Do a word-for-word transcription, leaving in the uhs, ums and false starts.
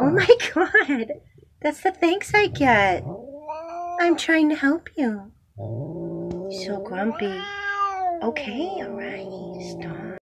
Oh my god. That's the thanks I get. I'm trying to help you. So grumpy. Okay, alright. Stop.